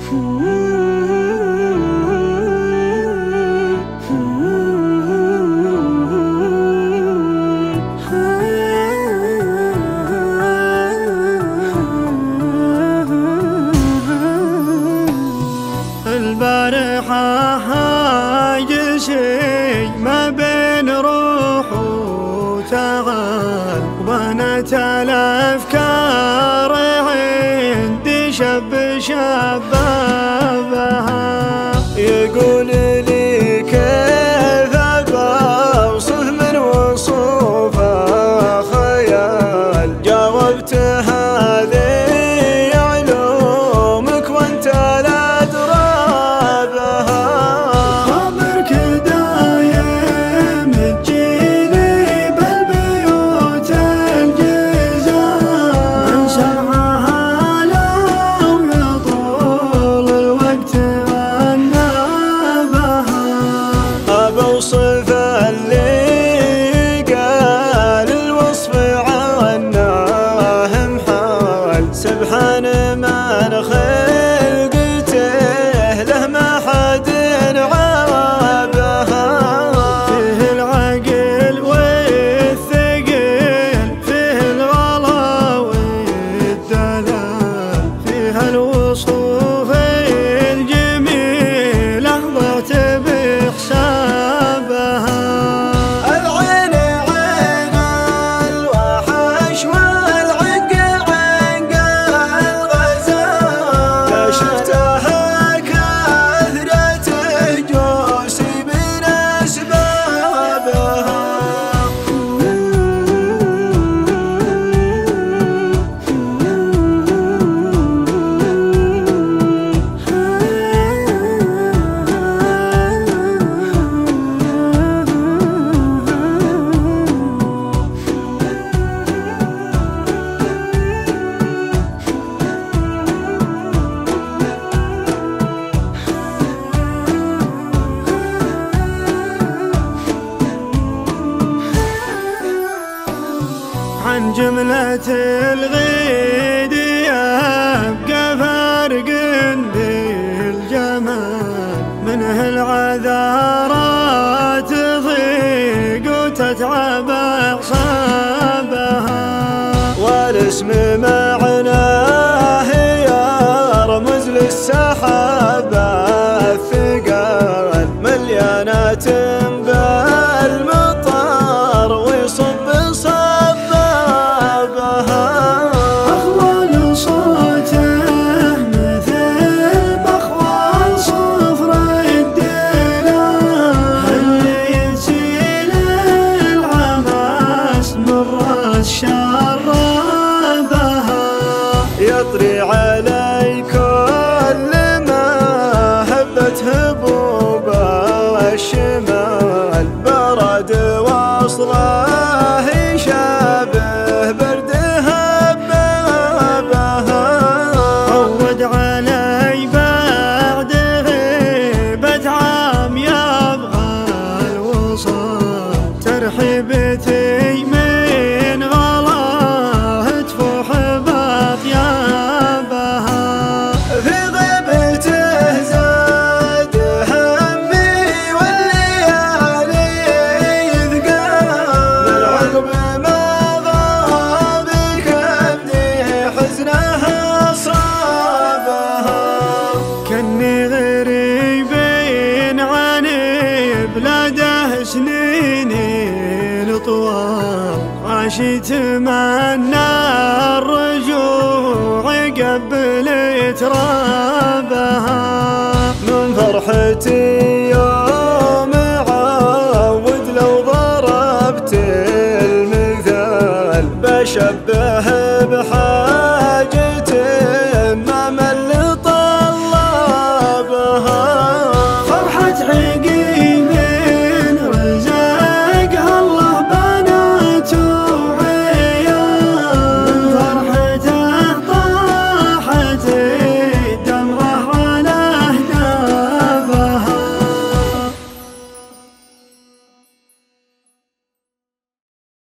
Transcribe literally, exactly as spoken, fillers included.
البارحة هاج شي ما بين روح وتعال، وبنت الأفكار عندي شب شبابها. يقول لي كيف بوصف من وصوفها خيال، جاوبت هذه علومك وانت لا ترى بها. خبرك دايم تجيني بالبيوت الجزال، من سمعها لو يطول الوقت غنى بها. أبوصف اللي قال الوصف عناه محال، سبحان من خلقته له ما حد عابها. فيه العقل والثقل، فيه الغلا والدلال، فيه الوصوف الجميلة ضعت بحسابها. العين عين الوحش والعق عنق الغزال، لا شفتها كثرة جوسي من أسبابها. عن جملة الغيد يبقى فرق بالجمال، منه العذارات تضيق وتتعب أعصابها. والاسم معناه يرمز للسحابة الثقال، مليانات بالمطر ويصب صبابها. أخوال صوته مثل بأخوال صفر الدلال، اللي يسيل العماس مر شرابها. يطري علي كل ما هبت هبوب الشمال، برد وصله يشابه برد هبابها. عود علي بعد غيبة عام يبغى الوصال، ترحيبتي من غلاه تفوح بأطيابها. في غيبته زاد همي والليالي يثقال، بالعقب ما غاب كبدي حزنها صابها. كني غريبين عن بلاده سنيني طوال، عاشي تمنى الرجوع قبل ترابها. من فرحتي